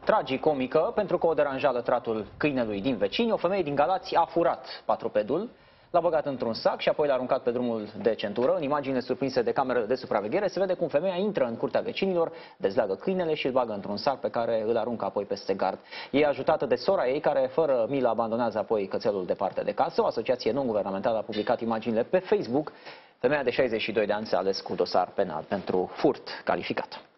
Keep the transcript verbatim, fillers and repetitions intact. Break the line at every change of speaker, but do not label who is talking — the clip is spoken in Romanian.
tragicomică pentru că o deranja lătratul câinelui din vecini. O femeie din Galați a furat patropedul, l-a băgat într-un sac și apoi l-a aruncat pe drumul de centură. În imaginile surprinse de camerele de supraveghere se vede cum femeia intră în curtea vecinilor, dezleagă câinele și îl bagă într-un sac pe care îl aruncă apoi peste gard. E ajutată de sora ei, care fără milă abandonează apoi cățelul departe de casă. O asociație non-guvernamentală a publicat imaginile pe Facebook. Femeia de șaizeci și doi de ani s-a ales cu dosar penal pentru furt calificat.